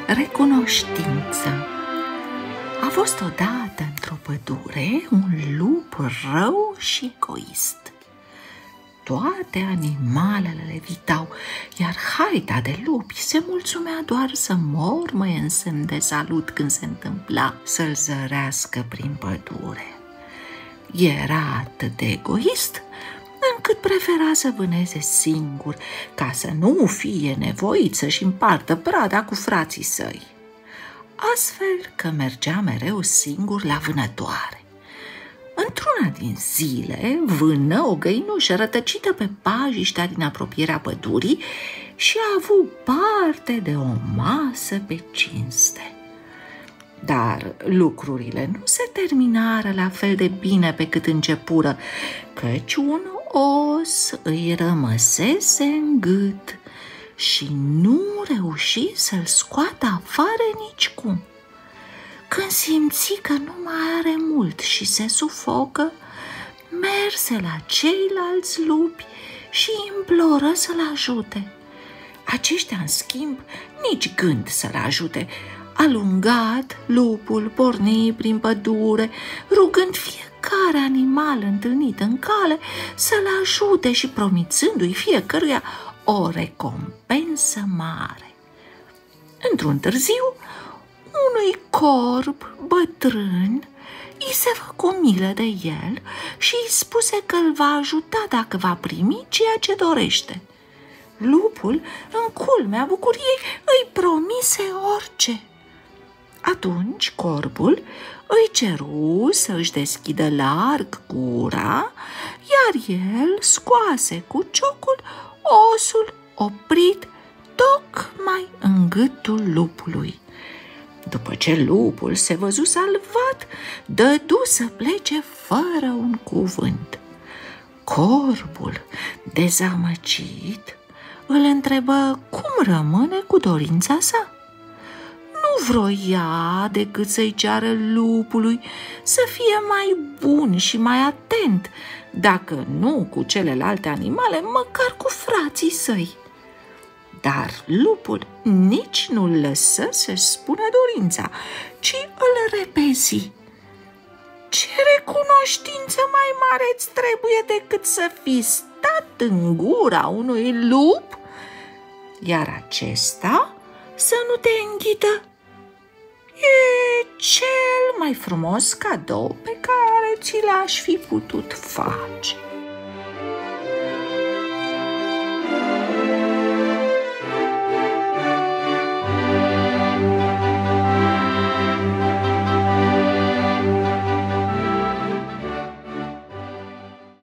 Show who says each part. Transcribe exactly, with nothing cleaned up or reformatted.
Speaker 1: Recunoștință. A fost odată într-o pădure un lup rău și egoist. Toate animalele le evitau, iar haita de lupi se mulțumea doar să mormăie în semn de salut când se întâmpla să-l zărească prin pădure. Era atât de egoist încât prefera să vâneze singur, ca să nu fie nevoit să-și împartă prada cu frații săi. Astfel că mergea mereu singur la vânătoare. Într-una din zile vână o găinușă rătăcită pe pajiștea din apropierea pădurii și a avut parte de o masă pe cinste. Dar lucrurile nu se terminară la fel de bine pe cât începură, căci un os îi rămăsese în gât și nu reuși să-l scoată afară nicicum. Când simți că nu mai are mult și se sufocă, merse la ceilalți lupi și imploră să-l ajute. Aceștia, în schimb, nici gând să-l ajute. Alungat, lupul porni prin pădure, rugând fiecare animal întâlnit în cale să-l ajute și promițându-i fiecăruia o recompensă mare. Într-un târziu, unui corb bătrân i se făcu milă de el și îi spuse că îl va ajuta dacă va primi ceea ce dorește. Lupul, în culmea bucuriei, îi promise orice. Atunci corbul îi ceru să își deschidă larg gura, iar el scoase cu ciocul osul oprit tocmai în gâtul lupului. După ce lupul se văzu salvat, dădu să plece fără un cuvânt. Corbul, dezamăgit, îl întrebă cum rămâne cu dorința sa. Nu vroia decât să-i ceară lupului să fie mai bun și mai atent, dacă nu cu celelalte animale, măcar cu frații săi. Dar lupul nici nu-l lăsă să-și spună dorința, ci îl repezi. Ce recunoștință mai mare îți trebuie decât să fii stat în gura unui lup, iar acesta să nu te înghită? E cel mai frumos cadou pe care ți l-aș fi putut face.